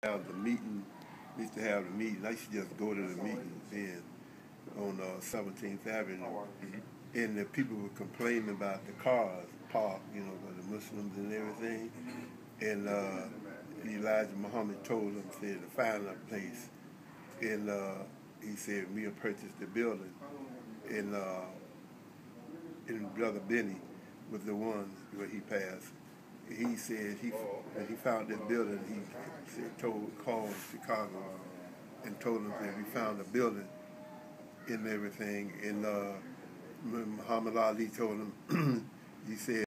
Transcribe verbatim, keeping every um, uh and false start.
have the meeting. We used to have the meeting. I used to just go to the meeting then on uh, seventeenth Avenue. Mm-hmm. And the people were complaining about the cars parked, you know, by the Muslims and everything. And uh, Elijah Muhammad told them, said, to find a place. And uh, he said, we'll purchase the building. And, uh, and Brother Benny was the one where he passed. He said he when he found this building, he said, told called Chicago and told them that we found a building and everything. And uh, Muhammad Ali told him, he said.